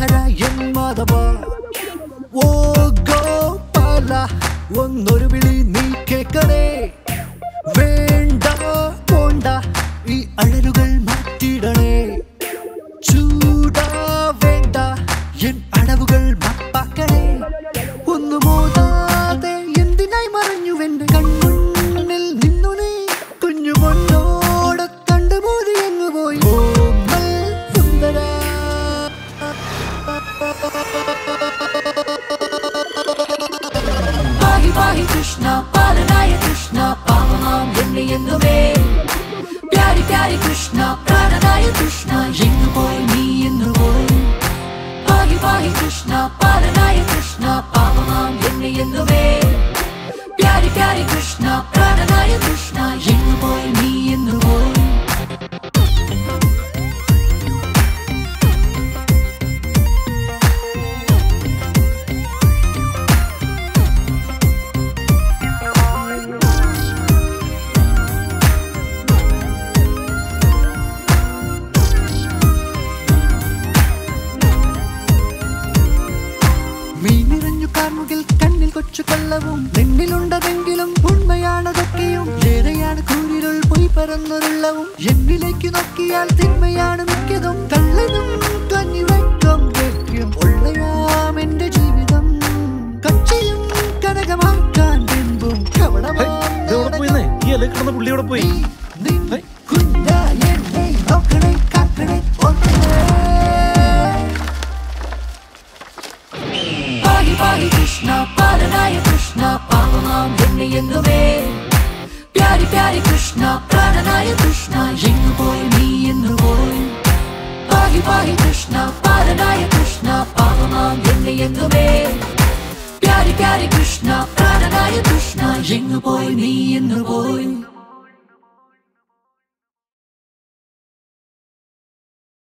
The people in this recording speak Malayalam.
en madava o gopala onnoru vili nee kekane venda ponda ee alalugal mattidane chuda venda en adavugal mappakane onnu modade endinai maranju vende kannil ninnu nee kunju ponnoda kandu modi engu poi ommal sundara pahi pahi krishna palanaya krishna pavanam enni ennume pyari pyari krishna prananaya krishna ennu poi nee ennu poi pahi pahi krishna palanaya krishna pavanam enni ennume pyari pyari krishna prananaya krishna ennu poi nee ennu poi കണ്ണിൽ കൊച്ചു കള്ളവും നെണ്ണിലുണ്ടതെങ്കിലും ഉണ്മയാണതൊക്കെയും ഏറെയാണ് കൂരിരുൾ പോയി പരന്നൊരുള്ളവും എന്നിലേക്ക് നോക്കിയാൽ തിന്മയാണ് മിക്കതും കള്ളനും കഞ്ഞിവെക്കം വെക്കും ഉള്ളയാം എന്റെ ജീവിതം കച്ചയും കനകമാക്കാൻ ബിംബും Pahi Krishna, Palanaya Krishna, Pavanam enni ennume pyari pyari Krishna, Prananaya Krishna, ennu poi nee ennu poi Pahi Pahi Krishna, Palanaya Krishna, Pavanam enni ennume pyari pyari Krishna, Prananaya Krishna, ennu poi nee ennu poi